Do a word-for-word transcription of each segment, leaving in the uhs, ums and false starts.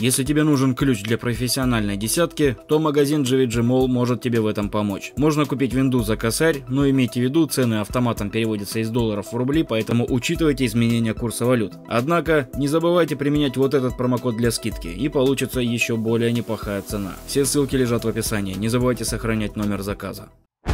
Если тебе нужен ключ для профессиональной десятки, то магазин джи ви джи Mall может тебе в этом помочь. Можно купить винду за косарь, но имейте в виду, цены автоматом переводятся из долларов в рубли, поэтому учитывайте изменения курса валют. Однако, не забывайте применять вот этот промокод для скидки, и получится еще более неплохая цена. Все ссылки лежат в описании, не забывайте сохранять номер заказа.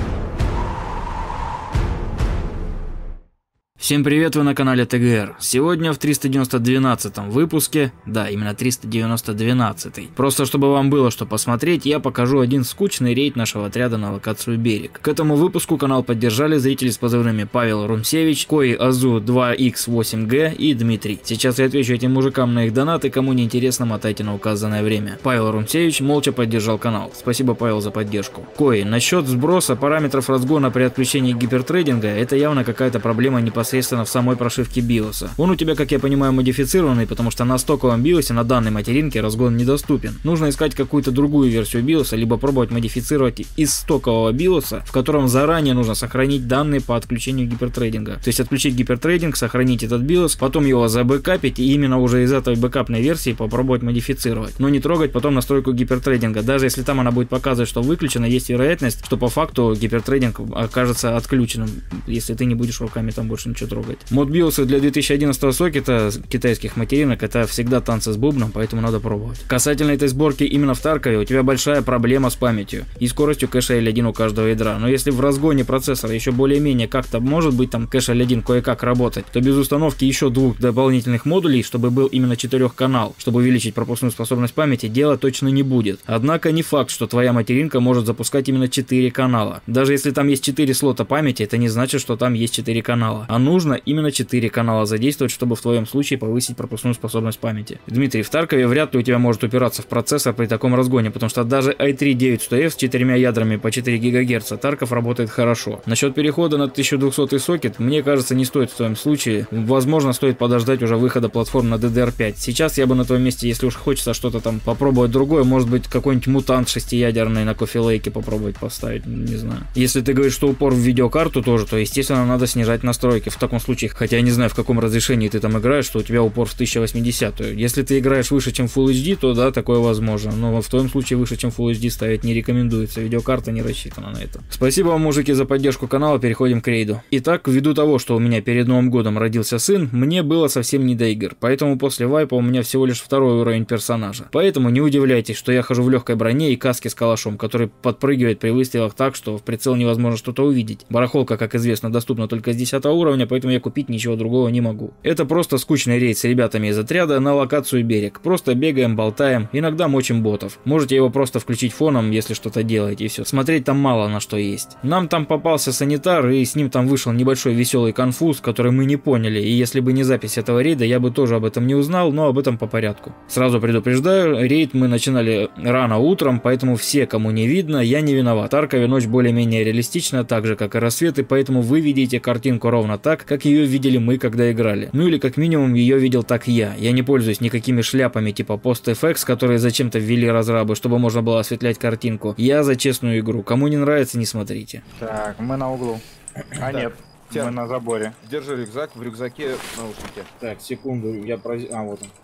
Всем привет, вы на канале тэ гэ эр. Сегодня в триста девяносто двенадцатом выпуске, да, именно триста девяносто двенадцатый. Просто чтобы вам было что посмотреть, я покажу один скучный рейд нашего отряда на локацию Берег. К этому выпуску канал поддержали зрители с позывными Павел Румсевич, Кои Азу два икс восемь гэ и Дмитрий. Сейчас я отвечу этим мужикам на их донаты, кому не интересно, мотайте на указанное время. Павел Румсевич молча поддержал канал. Спасибо, Павел, за поддержку. Кои, насчет сброса параметров разгона при отключении гипертрейдинга, это явно какая-то проблема непосредственно в самой прошивке биоса. Он у тебя, как я понимаю, модифицированный, потому что на стоковом биосе на данной материнке разгон недоступен. Нужно искать какую-то другую версию биоса, либо пробовать модифицировать из стокового биоса, в котором заранее нужно сохранить данные по отключению гипертрейдинга. То есть отключить гипертрейдинг, сохранить этот биос, потом его забэкапить и именно уже из этой бэкапной версии попробовать модифицировать. Но не трогать потом настройку гипертрейдинга. Даже если там она будет показывать, что выключена, есть вероятность, что по факту гипертрейдинг окажется отключенным, если ты не будешь руками там больше ничего трогать. Мод биоса для две тысячи одиннадцатого сокета китайских материнок — это всегда танцы с бубном, поэтому надо пробовать. Касательно этой сборки именно в Таркове, у тебя большая проблема с памятью и скоростью кэша эль один у каждого ядра. Но если в разгоне процессора еще более-менее как-то может быть там кэш эль один кое-как работать, то без установки еще двух дополнительных модулей, чтобы был именно четырехканал, чтобы увеличить пропускную способность памяти, дело точно не будет. Однако не факт, что твоя материнка может запускать именно четыре канала. Даже если там есть четыре слота памяти, это не значит, что там есть четыре канала. А нужно именно четыре канала задействовать, чтобы в твоем случае повысить пропускную способность памяти. Дмитрий, в Таркове вряд ли у тебя может упираться в процессор при таком разгоне, потому что даже ай три девять сто эф с четырьмя ядрами по четыре гигагерца Тарков работает хорошо. Насчет перехода на тысяча двухсотый сокет, мне кажется, не стоит в твоем случае. Возможно, стоит подождать уже выхода платформ на ди ди ар пять. Сейчас я бы на твоем месте, если уж хочется что-то там попробовать другое, может быть, какой-нибудь мутант шестиядерный на Coffee Lake попробовать поставить, не знаю. Если ты говоришь, что упор в видеокарту тоже, то, естественно, надо снижать настройки. В таком случае, хотя я не знаю, в каком разрешении ты там играешь, что у тебя упор в тысяча восьмидесятую. Если ты играешь выше, чем Full эйч ди, то да, такое возможно. Но в твоем случае выше, чем Full эйч ди ставить не рекомендуется. Видеокарта не рассчитана на это. Спасибо вам, мужики, за поддержку канала. Переходим к рейду. Итак, ввиду того, что у меня перед Новым годом родился сын, мне было совсем не до игр. Поэтому после вайпа у меня всего лишь второй уровень персонажа. Поэтому не удивляйтесь, что я хожу в легкой броне и каске с калашом, который подпрыгивает при выстрелах так, что в прицел невозможно что-то увидеть. Барахолка, как известно, доступна только с десятого уровня, поэтому я купить ничего другого не могу. Это просто скучный рейд с ребятами из отряда на локацию Берег. Просто бегаем, болтаем, иногда мочим ботов. Можете его просто включить фоном, если что-то делаете, и все. Смотреть там мало на что есть. Нам там попался санитар, и с ним там вышел небольшой веселый конфуз, который мы не поняли, и если бы не запись этого рейда, я бы тоже об этом не узнал, но об этом по порядку. Сразу предупреждаю, рейд мы начинали рано утром, поэтому все, кому не видно, я не виноват. Таркове ночь более-менее реалистична, так же как и рассвет, и поэтому вы видите картинку ровно так, как ее видели мы, когда играли. Ну или как минимум ее видел так я. Я не пользуюсь никакими шляпами типа PostFX, которые зачем-то ввели разрабы, чтобы можно было осветлять картинку. Я за честную игру. Кому не нравится, не смотрите. Так, мы на углу. А нет, Тя, мы на заборе. Держи рюкзак, в рюкзаке наушники. Так, секунду, я про... А, вот он.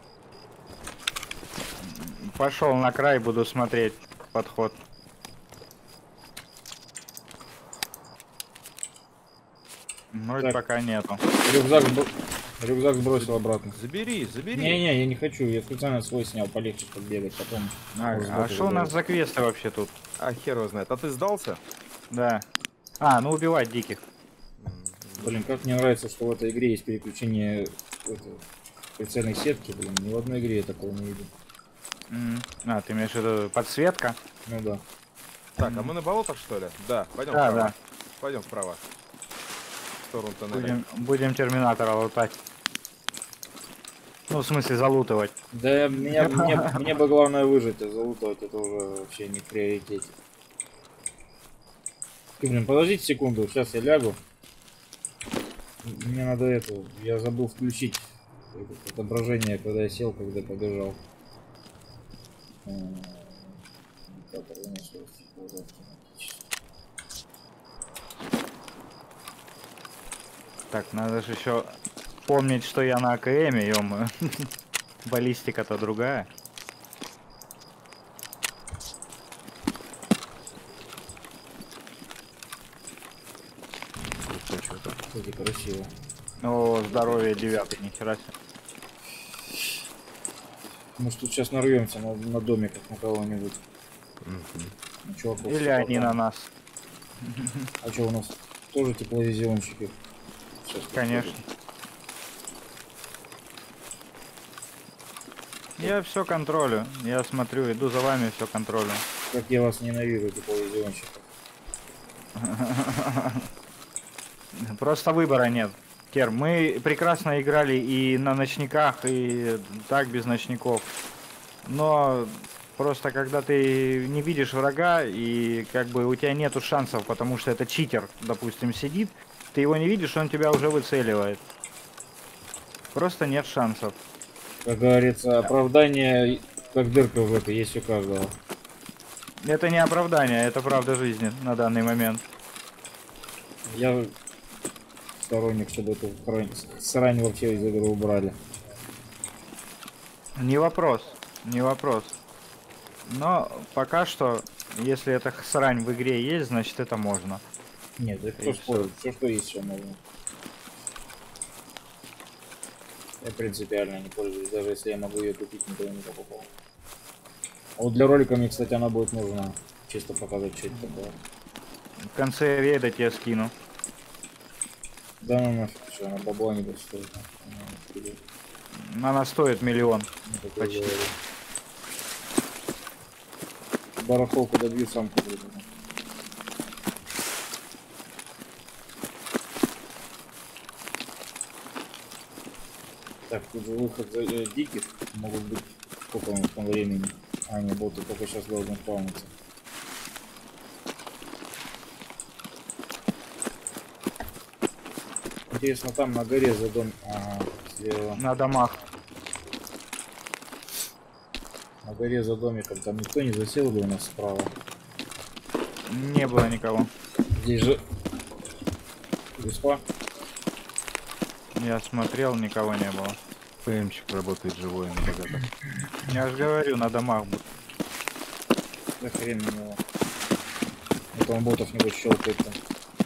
Пошел на край, буду смотреть подход. Ну, Так. пока нету. Рюкзак, сбро... Рюкзак сбросил обратно. Забери, забери. Не-не, я не хочу, я специально свой снял, полегче подбегать потом. А что у нас за квесты вообще тут? А хер его знает. А ты сдался? Да. А, ну убивать диких. Блин, как мне нравится, что в этой игре есть переключение это, прицельной сетки, блин, ни в одной игре я такого не видел. М. А, ты имеешь в виду подсветка? Ну да. Так, а мы на болотах, что ли? Да, пойдем Да, вправо. да. Пойдем вправо. В сторону тоннеля. Будем, будем терминатора лутать. Ну, в смысле, залутывать. Да, меня, мне, мне бы главное выжить, а залутывать это уже вообще не в приоритете. Блин, подождите секунду, сейчас я лягу. Мне надо это, я забыл включить это отображение, когда я сел, когда побежал. Так, надо же еще помнить, что я на АКМе, ё-моё. Баллистика-то другая. Кстати, красиво. О, здоровье девятый, нихера себе. Может тут сейчас нарвемся на, на домиках на кого-нибудь. На чуваков Или с они на собаками. нас. А что у нас тоже тепловизионщики? Сейчас Конечно. Я все контролю. Я смотрю, иду за вами, все контролю. как я вас ненавижу, тепловизионщиков. Просто выбора нет. Кер, мы прекрасно играли и на ночниках, и так без ночников. Но просто когда ты не видишь врага, и как бы у тебя нету шансов, потому что это читер, допустим, сидит, ты его не видишь, он тебя уже выцеливает. Просто нет шансов. Как говорится, оправдание, как дырка в этой, есть у каждого. Это не оправдание, это правда жизни на данный момент. Я сторонник, чтобы эту срань вообще из игры убрали. Не вопрос, не вопрос. Но пока что, если эта срань в игре есть, значит это можно. Нет, это И кто спорит, все что есть, все можно. Я принципиально не пользуюсь, даже если я могу ее купить, никогда не покупал. А вот для ролика мне, кстати, она будет нужна. Чисто показать, что это такое. В конце рейда тебе скину. Да ну нафиг, что она бабла не будет стоить. Она стоит миллион. Почти. Барахолку добью, сам куплю. Так, тут же выход за э, диких могут быть сколько у них там времени. А, не, боты только сейчас должен спавниться. Интересно, там на горе за дом... Ага, слева. На домах. На горе за домиком там никто не засел ли у нас справа? Не было никого. Здесь же... Веспа? Я смотрел, никого не было. ПМчик работает живой на богатых. Я же говорю, на домах будет. Да хрен на него. Это он ботов не будет щелкать там.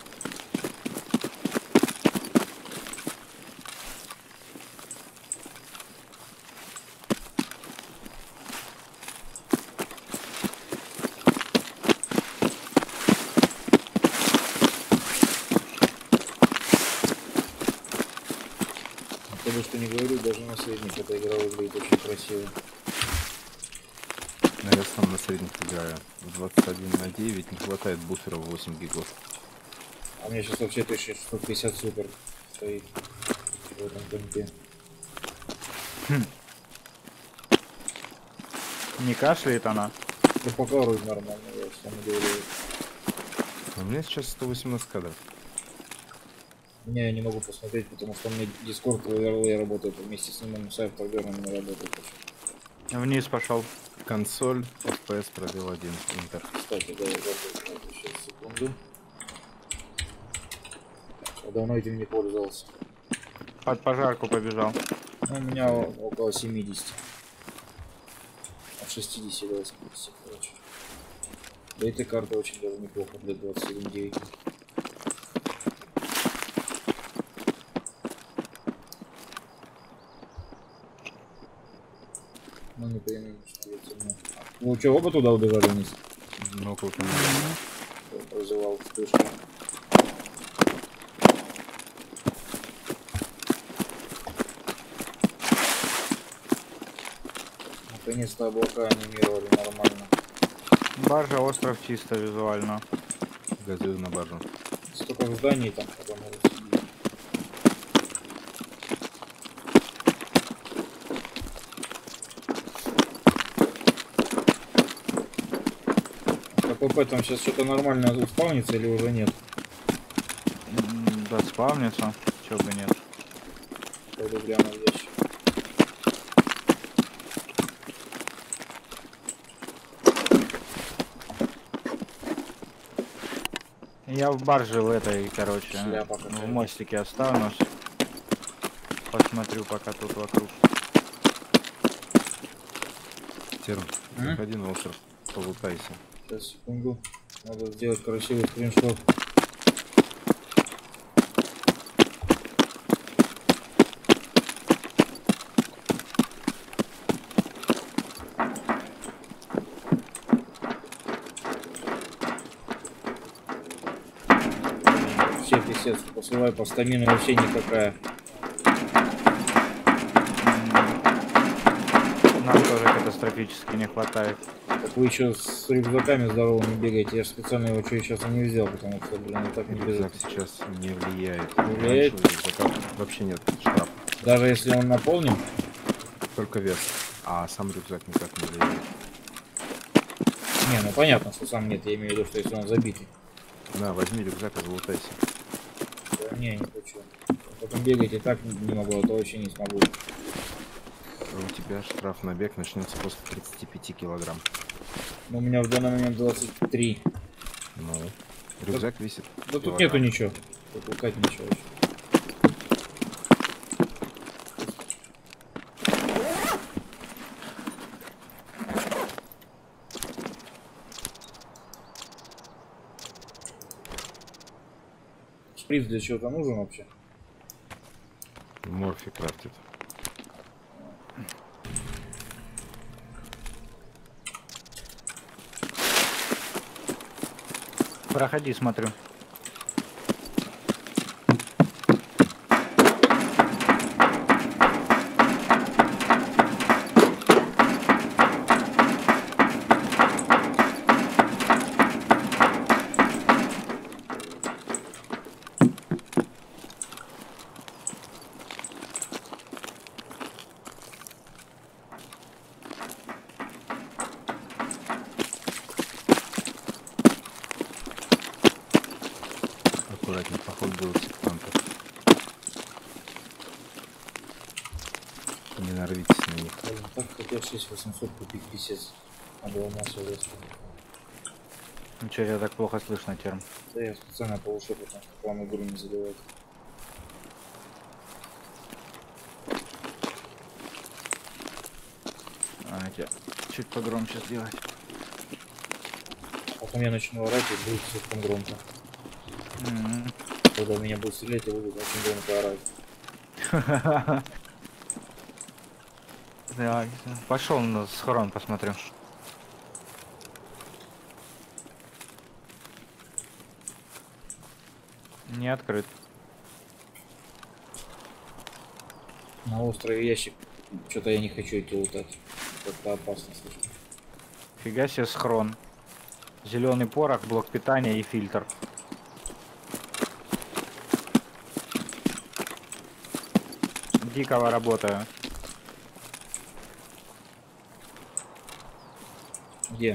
Что не говорю, даже наследник эта игра выглядит очень красиво. Но я сам на средних играю. двадцать один на девять, не хватает буферов восемь гигов. А у меня сейчас вообще тысяча сто пятьдесят супер стоит в этом компе. Хм. Не кашляет она. Да покорует нормально, я что не говорю. У меня сейчас сто восемнадцать кадров. Не, я не могу посмотреть, потому что у меня Discord в Overlay работает вместе с ним, сайт программы не работает. Вниз пошел. Консоль, эф пи эс пробил один, интер. Кстати, да, я забыл, сейчас секунду. Я давно этим не пользовался. Под пожарку побежал. Ну, у меня около семидесяти. От шестидесяти до восьмидесяти, короче. Да эта карта очень даже неплохо для двадцать один девять. Ну не понимаю, что я темно. Ну что, оба туда убежали вниз? Ну, около того. Прозывал вспышку. Наконец-то облака анимировали нормально. Баржа, остров чисто визуально. Газую на баржу. Столько в здании там, потом надо сидеть. КПП там сейчас что-то нормально успавнится или уже нет? М, Да, спавнится. Чё бы нет. Пойду гляну в ящик. Я в барже в этой, короче, Шляпа в какая-то. мостике останусь. Посмотрю пока тут вокруг. Терм, М? заходи на остров, полутайся. Сейчас, секунду. Надо сделать красивый скриншот. писец. Посылай по стамину вообще никакая. Нам тоже катастрофически не хватает. Так вы еще с рюкзаками здоровыми бегаете. Я же специально его что сейчас не взял, потому что, блин, и так не Рюкзак бежит. сейчас не влияет. Не влияет? Раньше рюкзака вообще нет штрафа. Даже если он наполнен? Только вес. А сам рюкзак никак не влияет. Не, ну понятно, что сам нет. Я имею в виду, что если он забитый. На, возьми рюкзак и залутайся. Да, не, не хочу. Потом бегать и так не могу, а то вообще не смогу. У тебя штраф на бег начнется после тридцати пяти килограмм. Но у меня в данный момент двадцать три. Ну, рюкзак да, весит. Да тут килограмм. нету ничего. Тут лукать ничего вообще. Шприц для чего-то нужен вообще? Морфи крафтит. Проходи, смотрю. Аккуратнее, поход был сектантов. Не нарвитесь на них. Блин, так хотел шесть восемьсот купить, писец. Надо у нас уже. Ну что, тебя так плохо слышно, Терм? Да я специально полушепотом, чтобы вам игру не заливать. А, тебя чуть погромче сделать. Потом я начну орать и будет слишком громко. М-м. Когда меня будут стрелять, я буду очень громко орать. Так, пошел на схрон, посмотрю. Не открыт. На острове ящик. Что-то я не хочу идти лутать. Как-то опасно слишком. Фига себе схрон. Зеленый порох, блок питания и фильтр. Дикого работаю. Где?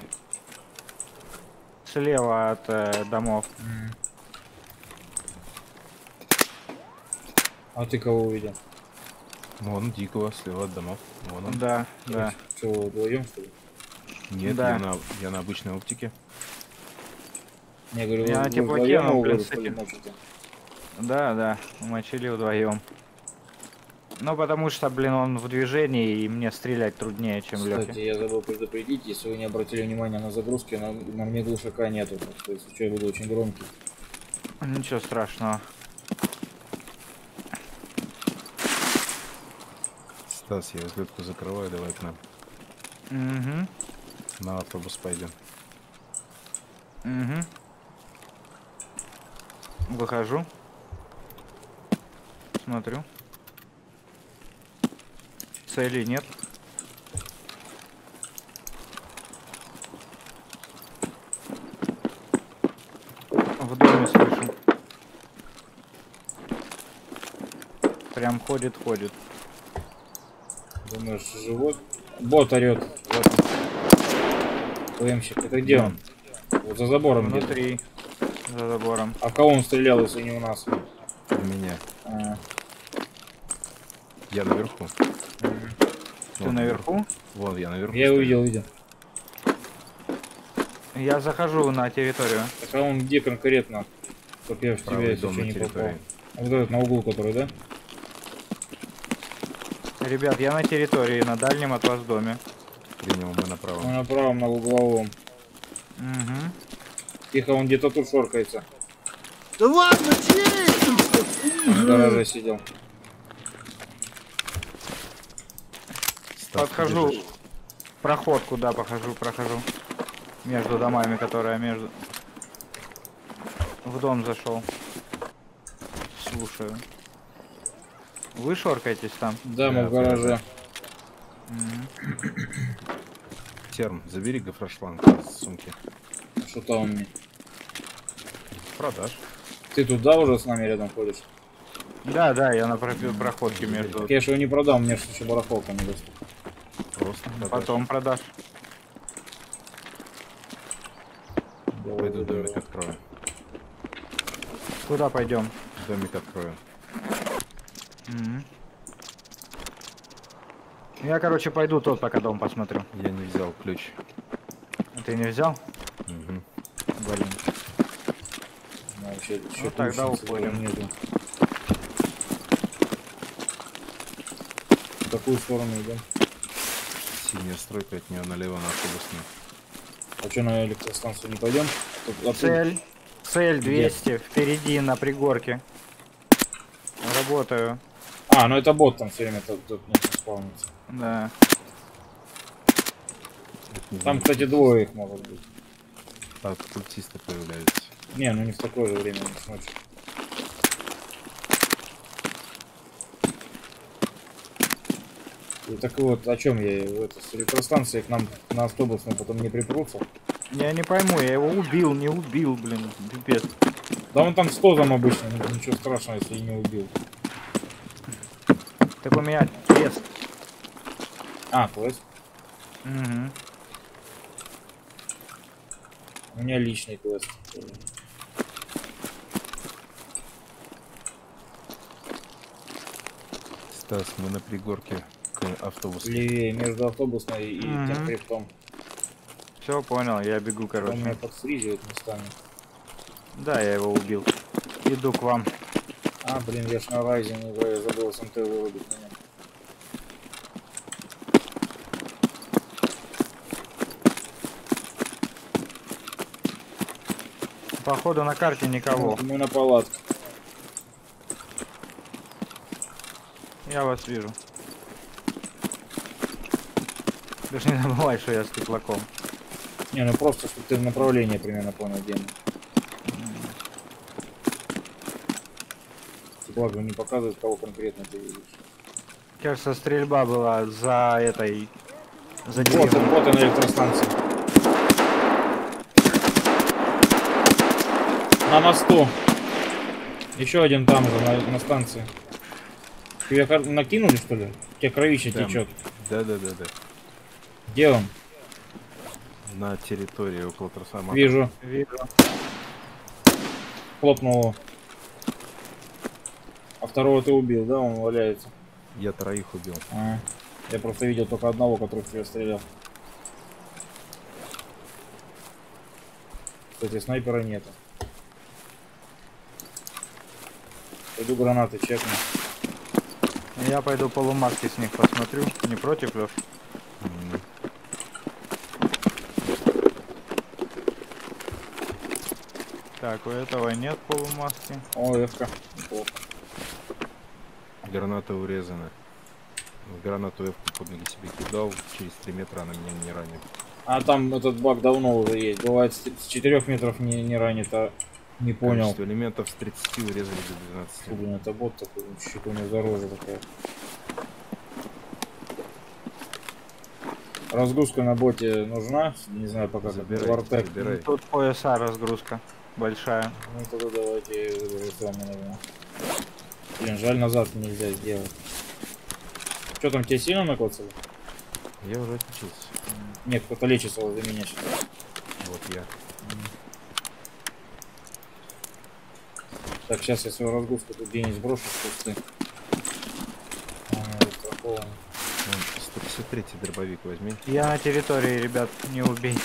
Слева от э, домов. Mm. А ты кого увидел? Вон дикого, слева от домов. Вон он. Да, да. Что, вдвоем, что ли? Нет, Да. я, на, я на обычной оптике. Я говорю, Я вы на теплоте, вдвоем но, его блин, вырубили, с этим- мочите? Да, да. Мочили вдвоем. Ну потому что, блин, он в движении и мне стрелять труднее, чем Кстати, Лёхе. я забыл предупредить, если вы не обратили внимания на загрузки, на, на мне глушака нету. Так что, если что, я буду очень громкий. Ничего страшного. Стас, я взлетку закрываю, давай к нам. Угу. На автобус пойдем. Угу. Выхожу. Смотрю. Цели нет. В доме слышу. Прям ходит, ходит. Думаешь, живой? Бот орет. ПМщик, это где он? Вот за забором где-то. Внутри. За забором. А в кого он стрелял, если не у нас? У меня. А, Я наверху. Ты наверху? Вон, я наверху. я стою. увидел, видел. Я захожу на территорию. Так а он где конкретно? Чтоб я в тебя, Правый если дом что, на не попал. территории. Вот этот на углу, который, да? Ребят, я на территории, на дальнем от вас доме. Принял, мы направо. Он на правом, на угловом. Угу. Тихо, он где-то тут шоркается. Да ладно, чей? В гараже сидел. Стас, Подхожу. бежишь? Проход, куда похожу, прохожу. Между домами, которая между... В дом зашел. Слушаю. Вы шоркаетесь там? Да, мы Да, в гараже. Мгм. Терм, забери гофрошланг из сумки. Что там у меня? Продаж. Ты туда уже с нами рядом ходишь? Да, да, я на про- проходке между... Так я же его не продам, у меня же еще барахолка не доступна. Просто продаж. Потом продашь. Пойду домик открою. Куда пойдем? Домик открою. Мгм. Я, короче, пойду тот пока дом посмотрю. Я не взял ключ. Ты не взял? Мгм. Блин. Ну, вообще, Ну, тогда ключницы уходим. прям нету. В какую сторону идем? Синяя стройка от нее налево на автобусную. А что, на электростанцию не пойдем? Тут оттуда- Цель. Цель двести. Впереди на пригорке. Работаю. А, ну это бот там все время тут, тут не спавнится. Да. Там, кстати, двое их может быть. Так, культисты появляются. Не, ну не в такое же время, не с ночи. И так вот, о чем я? Это, с электростанции к нам на автобусную потом не припрутся. Я не пойму, я его убил, не убил, блин, пипец. Да он там с тозом обычно, ни- ничего страшного, если и не убил. Так у меня крест. А, квест. Угу. У меня личный квест. Стас, мы на пригорке к автобусу. Левее, между автобусной и Мгм. тем хребтом. Все, понял, я бегу, Он короче. меня подстриживает местами. Да, я его убил. Иду к вам. А, блин, я ж на Райзе не я забыл с МТ вырубить меня. Походу на карте никого. Мы на палатке. Я вас вижу. Даже не забывай, что я с теплаком. Не, ну просто, чтобы ты направление примерно понял, где мы. Теплак не показывает, кого конкретно ты видишь. Кажется, стрельба была за этой... За Вот, деревом. вот она электростанция. На мосту. Еще один там же, на, на станции. Тебя кор- накинули, что ли? У тебя кровище Да. течет. Да, да, да, да. Где он? На территории около трансформатора. Вижу. Вижу. Хлопнул его. А второго ты убил, да? Он валяется. Я троих убил. А, я просто видел только одного, который в тебя стрелял. Кстати, снайпера нету. Пойду гранаты чекну. Я пойду полумаски с них посмотрю. Не против, Лёш? М, Так, у этого нет полумаски. О, эвка. Неплохо. Граната урезана. В гранату F под ноги себе кидал. Через три метра она меня не ранит. А там этот баг давно уже есть. Бывает с с четырёх метров не, не ранит, а не понял. Количество элементов с тридцати урезали до двенадцати. Фу, блин, это бот такой, чуть у него зарожа такая. Разгрузка на боте нужна? Не знаю пока как. Забирай, Вартек. забирай. Тут пояса разгрузка большая. Ну тогда давайте я выберу с вами, наверное. Блин, жаль, назад нельзя сделать. Что там, тебе сильно накоцало? Я уже отличился. Нет, кто-то лечится возле меня сейчас. Вот я. Так, сейчас я свою разгрузку тут где-нибудь сброшу с кусты. А, застрахован. Вон, сто пятьдесят третий дробовик возьми. Я на территории, ребят, не убейте.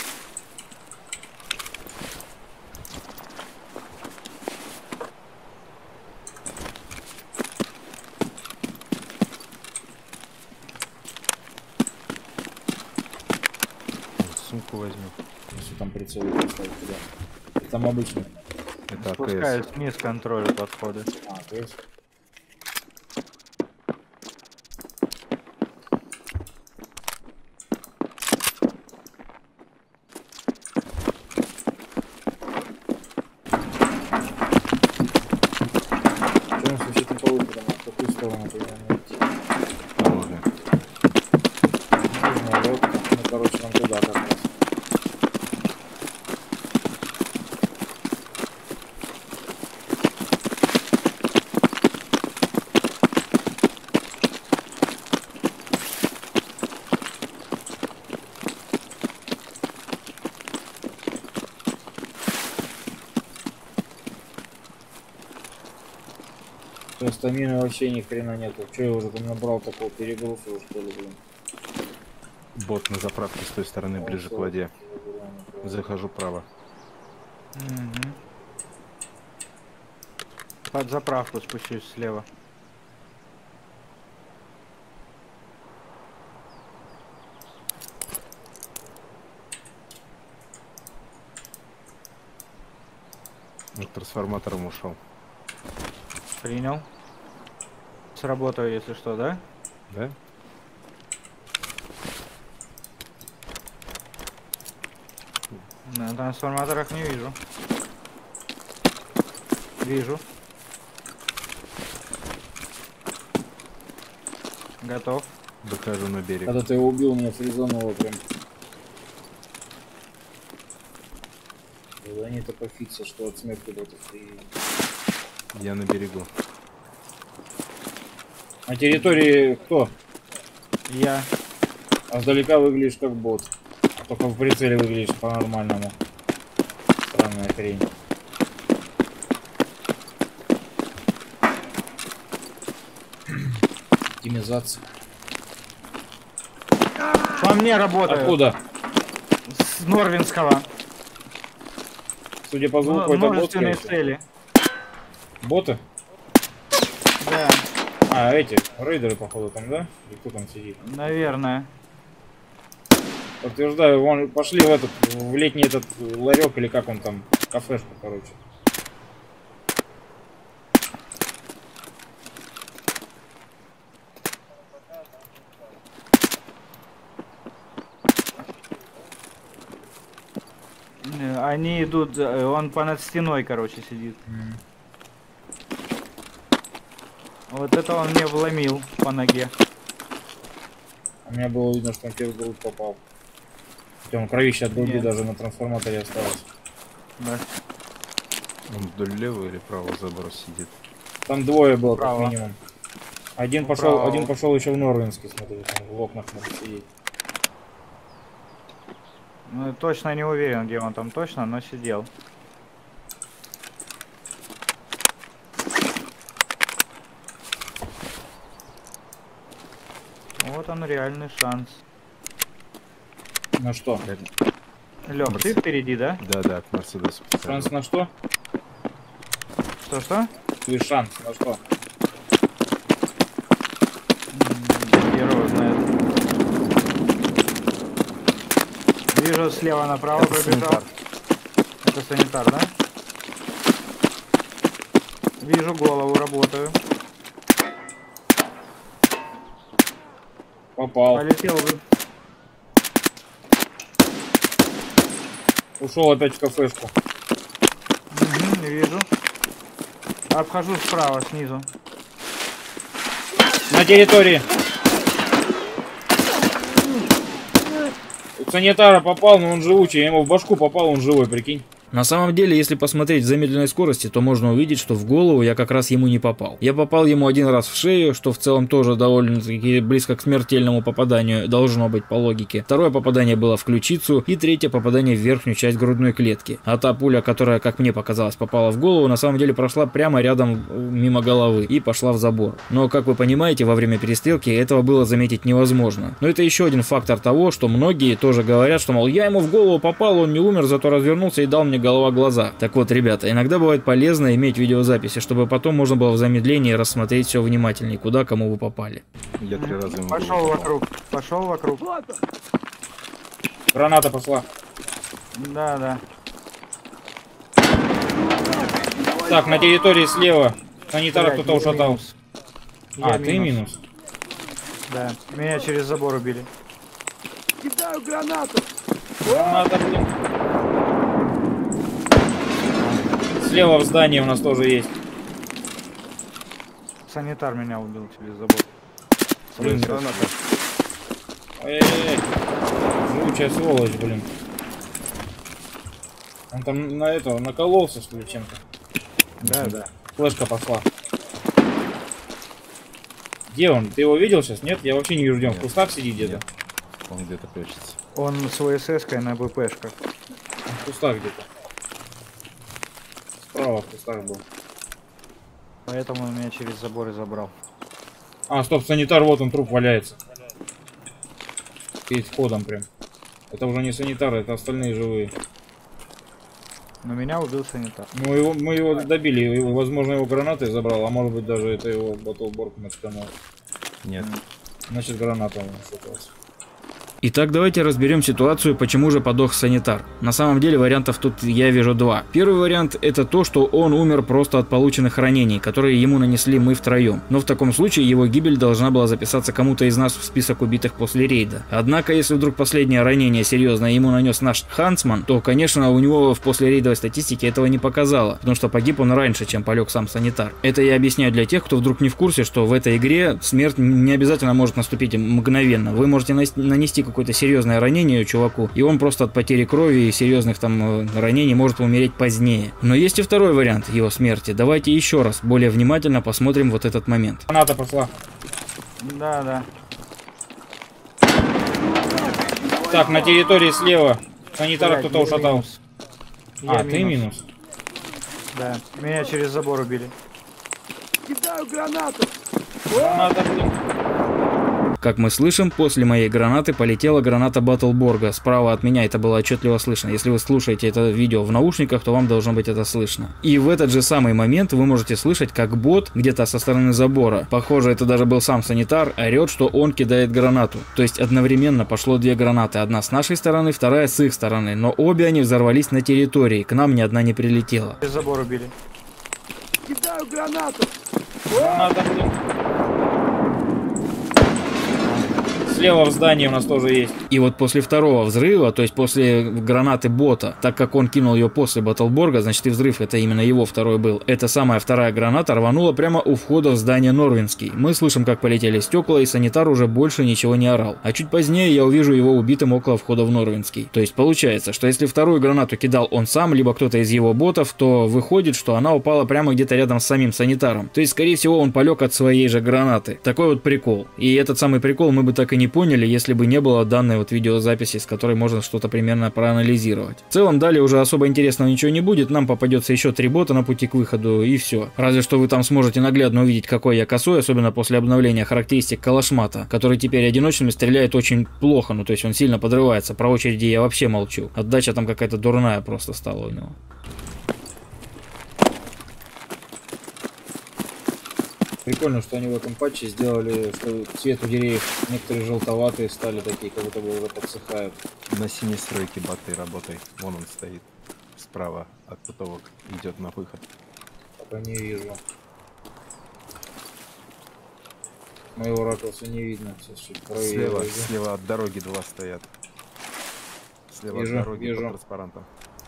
Вот, сумку возьми. Если там прицел поставить туда. И там обычно. Это АКС. Спускаюсь вниз, контролю подходы. А, то есть. сторону примерно идти? Нужно. Нужно, вот, ну, короче, нам туда как раз. Стамины вообще ни хрена нету. Че я уже там набрал такого перегруза, что ли, блин. Бот на заправке с той стороны, О, ближе к всё. воде. Захожу право. Мгм. Под заправку спущусь слева. От трансформатором ушел. Принял. Сработаю, если что, да? Да? На трансформаторах не вижу. Вижу. Готов. Выхожу на берег. Когда ты его убил, меня фризануло прям. Да они это пофиксят, что от смерти ботов и... Я на берегу. На территории кто? Я. А сдалека выглядишь как бот. Только в прицеле выглядишь по-нормальному. Странная хрень. Оптимизация. По мне работает. Откуда? С Норвинского. Судя по звуку, Мно- это бот, множественные скорее всего. цели. Боты? Да, А, эти, рейдеры, походу, там, да? И кто там сидит? наверное. Подтверждаю, вон пошли в этот, в летний этот ларек, или как он там, кафешку, короче. Э, Они идут, э, он понад стеной, короче, сидит. М. Вот это он мне вломил по ноге. У меня было видно, что он первый грудь попал. Хотя он кровище от груди Нет. даже на трансформаторе осталось. Да. Он вдоль левого или правого забора сидит? Там двое было, Право. как минимум. Один Ну, пошел, право. один пошел еще в Норвинске, смотри, там в окнах может сидеть. Ну, точно не уверен, где он там точно, но сидел. Вот он реальный шанс. На что? Лёх, ты Мерс- впереди, да? Да, да, к Мерседесу. Шанс на что? Что-что? Ты шанс на что? Хер его знает. Вижу, слева направо Это пробежал. санитар. Это санитар, да? Вижу голову, работаю. Попал. Полетел бы. Ушел опять в кафешку. Угу, вижу. Обхожу справа, снизу. На территории. У санитара попал, но он живучий. Я ему в башку попал, он живой, прикинь. На самом деле, если посмотреть в замедленной скорости, то можно увидеть, что в голову я как раз ему не попал. Я попал ему один раз в шею, что в целом тоже довольно-таки близко к смертельному попаданию должно быть по логике. Второе попадание было в ключицу, и третье попадание в верхнюю часть грудной клетки. А та пуля, которая, как мне показалось, попала в голову, на самом деле прошла прямо рядом мимо головы и пошла в забор. Но, как вы понимаете, во время перестрелки этого было заметить невозможно. Но это еще один фактор того, что многие тоже говорят, что, мол, я ему в голову попал, он не умер, зато развернулся и дал мне голова глаза. Так вот, ребята, иногда бывает полезно иметь видеозаписи, чтобы потом можно было в замедлении рассмотреть все внимательнее, куда кому вы попали. Я три раза ему в Пошел голову попал. вокруг. Пошел вокруг. Граната пошла. Да, да. Так, на территории слева санитара Блядь, кто-то я ушатал. минус. А, Я ты минус. Да. Меня через забор убили. Кидаю гранату! Граната, блин. Слева в здании у нас тоже есть. Санитар меня убил через забор. Блин, Граната. Эй-эй-эй. Живучая сволочь, блин. Он там на этого накололся, что ли, чем-то. Да, да. Флешка пошла. Где он? Ты его видел сейчас? Нет? Я вообще не вижу, где он. В кустах сидит где-то. Нет. Он где-то прячется. Он с ВСС-кой на БПшках. Он в кустах где-то. Справа в кустах был. Поэтому он меня через забор и забрал. А, стоп, санитар, вот он, труп валяется. Перед входом прям. Это уже не санитары, это остальные живые. Но меня убил санитар. Ну, его, мы его добили, его, возможно, его гранатой забрал, а может быть даже это его батлборг мочканул. Нет. Значит, граната у нас осталась. Итак, давайте разберем ситуацию, почему же подох санитар. На самом деле вариантов тут я вижу два. Первый вариант это то, что он умер просто от полученных ранений, которые ему нанесли мы втроем. Но в таком случае его гибель должна была записаться кому-то из нас в список убитых после рейда. Однако, если вдруг последнее ранение серьезное ему нанес наш Хансман, то, конечно, у него в послерейдовой статистике этого не показало, потому что погиб он раньше, чем полег сам санитар. Это я объясняю для тех, кто вдруг не в курсе, что в этой игре смерть не обязательно может наступить мгновенно. Вы можете нанести какое-то серьезное ранение чуваку, и он просто от потери крови и серьезных там ранений может умереть позднее. Но есть и второй вариант его смерти. Давайте еще раз более внимательно посмотрим вот этот момент. Граната пошла. Да, да. Так, на территории слева санитара Блядь, кто-то я ушатал. минус. А, Я ты минус? Да. Меня через забор убили. Кидаю гранату! Граната, блин. Как мы слышим, после моей гранаты полетела граната Батлборга. Справа от меня это было отчетливо слышно. Если вы слушаете это видео в наушниках, то вам должно быть это слышно. И в этот же самый момент вы можете слышать, как бот где-то со стороны забора, похоже, это даже был сам санитар, орет, что он кидает гранату. То есть одновременно пошло две гранаты. Одна с нашей стороны, вторая с их стороны. Но обе они взорвались на территории. К нам ни одна не прилетела. Через забор убили. Кидаю гранату! Граната, блин. Слева в здании у нас тоже есть. И вот после второго взрыва, то есть после гранаты бота, так как он кинул ее после Батлборга, значит и взрыв это именно его второй был. Эта самая вторая граната рванула прямо у входа в здание Норвинский. Мы слышим, как полетели стекла, и санитар уже больше ничего не орал. А чуть позднее я увижу его убитым около входа в Норвинский. То есть получается, что если вторую гранату кидал он сам, либо кто-то из его ботов, то выходит, что она упала прямо где-то рядом с самим санитаром. То есть, скорее всего, он полег от своей же гранаты. Такой вот прикол. И этот самый прикол мы бы так и не поняли, если бы не было данной вот видеозаписи, с которой можно что-то примерно проанализировать. В целом, далее уже особо интересного ничего не будет, нам попадется еще три бота на пути к выходу, и все. Разве что вы там сможете наглядно увидеть, какой я косой, особенно после обновления характеристик Калашмата, который теперь одиночными стреляет очень плохо, ну то есть он сильно подрывается, про очереди я вообще молчу. Отдача там какая-то дурная просто стала у него. Прикольно, что они в этом патче сделали, что цвет у деревьев некоторые желтоватые стали такие, как будто бы уже подсыхают. На синей стройке баты работай. Вон он стоит. Справа от потолок. Идет на выход. Пока не вижу. Моего ракурса не видно. Сейчас чуть правее Слева, войду. слева от дороги два стоят. Слева Вижу, от дороги вижу. под транспарантом.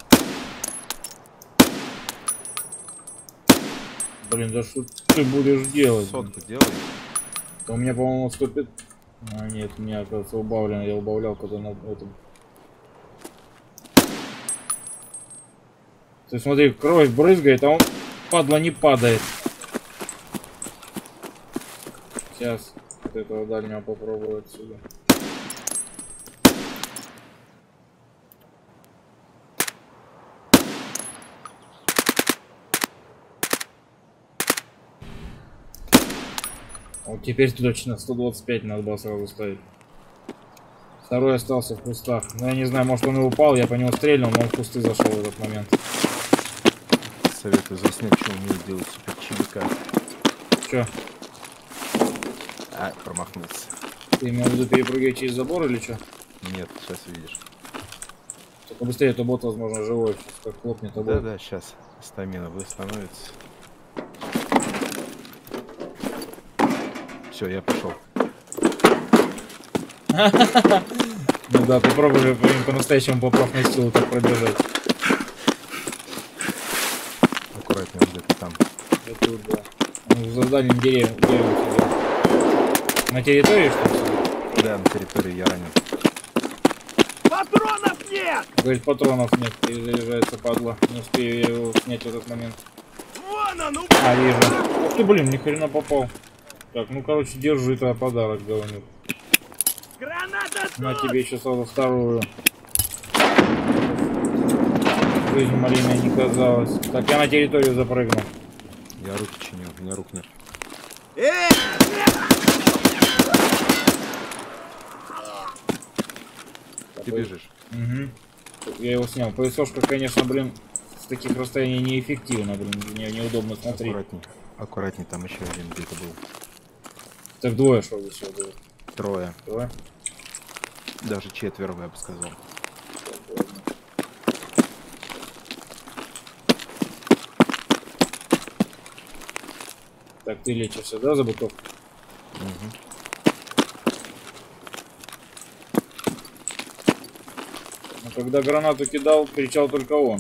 Блин, да что ты будешь делать? Сотку делай. У меня, по-моему, сто пять... А, нет, у меня, оказывается, убавлено. Я убавлял, когда на этом... Ты смотри, кровь брызгает, а он, падла, не падает. Сейчас вот этого дальнего попробую отсюда. Вот теперь точно сто двадцать пять надо было сразу ставить. Второй остался в кустах. Ну я не знаю, может он и упал, я по нему стрельнул, но он в кусты зашел в этот момент. Советую заснять, что умеет делать супер чилика. Че? А, промахнулся. Ты имел в виду перепрыгивать через забор или что? Нет, сейчас видишь. Только быстрее, то бот, возможно, живой. Сейчас как хлопнет, а Да, бот. да, сейчас стамина восстановится. Все, я пошел. Ну да, попробуй по-настоящему по профной силу так пробежать. Аккуратнее, он где-то там. Я тут, да. Ну, дальнем дереве. На территории, что ли? Да, на территории я ранен. Патронов нет! Говорит, патронов нет, перезаряжается, падла. Не успею я его снять в этот момент. Вон он, ну! А, вижу. Ух ты, блин, ни хрена попал. Так, ну короче, держи твой подарок, говнюк. Граната На тут! тебе еще сразу вторую. Жизнь малиной не казалась. Так, я на территорию запрыгну. Я руки чиню, у меня рук нет. Э! Ты бежишь. Угу. Я его снял. ПСОшка, конечно, блин, с таких расстояний неэффективно, блин, мне неудобно смотреть. Аккуратней. Аккуратней, там еще один где-то был. Так двое что здесь еще было? Трое. Трое? Даже четверо, я бы сказал. Так, ты лечишься, да, за бутылку? Угу. Но когда гранату кидал, кричал только он.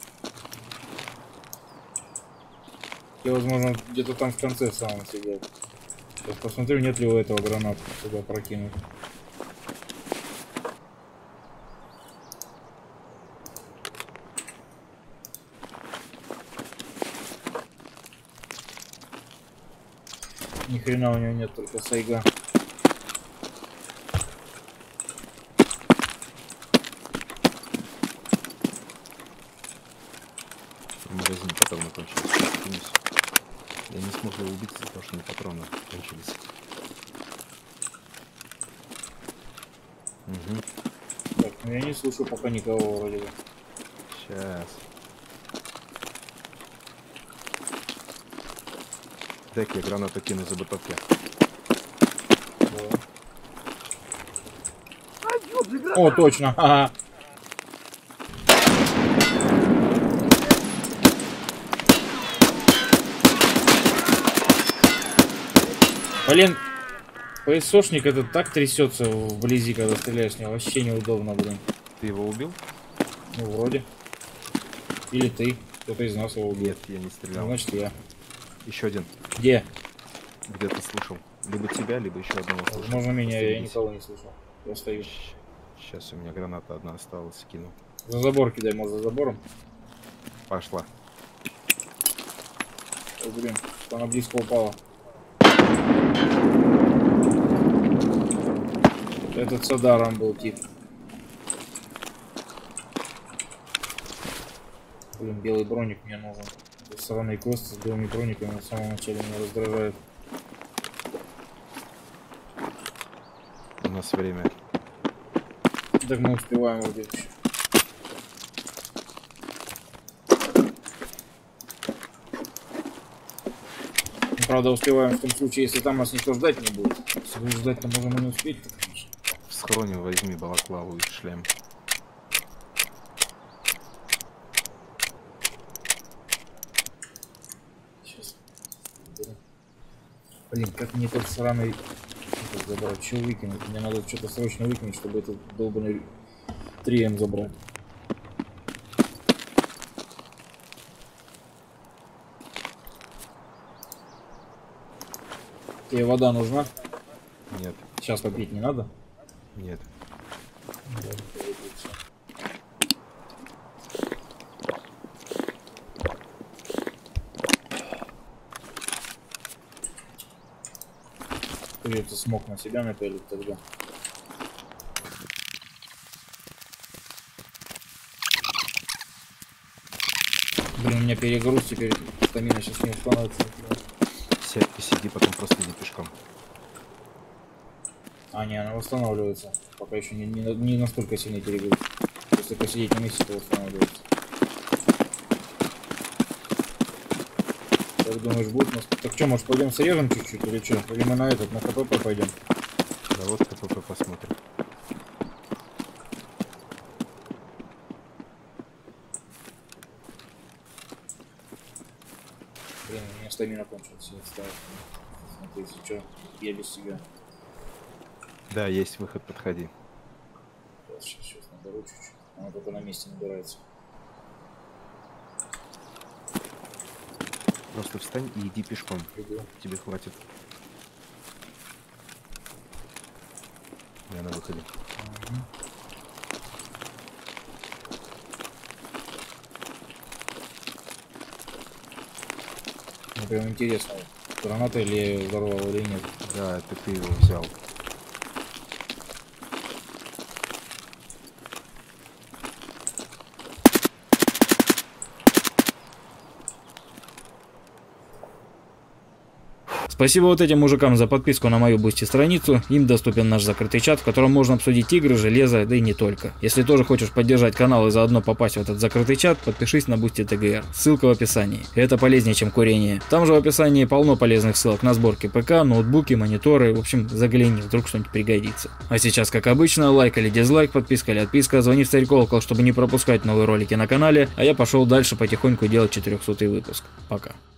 Я, возможно, где-то там в конце самом сидел. Сейчас посмотрю, нет ли у этого гранат сюда прокинуть. Ни хрена у него нет, только сайга. В магазине патроны кончились. Я не смог его убить из-за того, что у меня патроны кончились. Угу. Так, ну я не слышу пока никого вроде бы. Сейчас. Дай-ка я гранату кину за бытовки. Да. А, ёб, за граната! О, точно. Ага. Блин, ПСОшник этот так трясется вблизи, когда стреляешь с него. Вообще неудобно, блин. Ты его убил? Ну, вроде. Или ты. Кто-то из нас его убил. Нет, я не Ну, стрелял. значит, я. Еще один. Где? Где-то слышал. Либо тебя, либо еще одного слышал. Возможно, меня. Я Остановись. никого не слышал. Я стою. Сейчас у меня граната одна осталась, кину. За забор кидай, может, за забором. Пошла. Ой, блин, она близко упала. Этот с ударом был тип. Блин, белый броник мне нужен. Сраный квест с белыми брониками на самом начале меня раздражает. У нас время. Так мы успеваем вроде еще. Правда, успеваем в том случае, если там нас никто ждать не будет. Если будут ждать, то можем и не успеть, конечно. В схроне возьми балаклаву и шлем. Сейчас. Блин, как мне этот сраный этот забрать? Что выкинуть? Мне надо что-то срочно выкинуть, чтобы этот долбанный три эм забрать. Тебе вода нужна? Нет, Сейчас попить не надо? нет. Придется смог на себя напялить тогда. Блин, у меня перегруз теперь. Стамина сейчас не установится. Сядь, посиди, потом просто иди пешком. А, не, она восстанавливается. Пока еще не, не, не настолько сильный перегруз. Если посидеть на месте, то восстанавливается. Как думаешь, будет у нас? Так что, может, пойдем срежем чуть-чуть или что? Или мы на этот, на КПП пойдем? Да вот КПП посмотрим. Блин, у меня стамина кончилась. Я ставил. Смотри, если что, я без себя. Да, есть выход, подходи. Сейчас, сейчас, сейчас наберу чуть-чуть. Она только на месте набирается. Просто встань и иди пешком. Тебе хватит. Я на выходе. Мне прям интересно, граната или взорвал или нет. Да, это ты его взял. Спасибо вот этим мужикам за подписку на мою Бусти страницу. Им доступен наш закрытый чат, в котором можно обсудить игры, железо, да и не только. Если тоже хочешь поддержать канал и заодно попасть в этот закрытый чат, подпишись на Бусти тэ гэ эр. Ссылка в описании. Это полезнее, чем курение. Там же в описании полно полезных ссылок на сборки ПК, ноутбуки, мониторы. В общем, загляни, вдруг что-нибудь пригодится. А сейчас, как обычно, лайк или дизлайк, подписка или отписка, звони в царь колокол, чтобы не пропускать новые ролики на канале. А я пошел дальше потихоньку делать четырехсотый выпуск. Пока.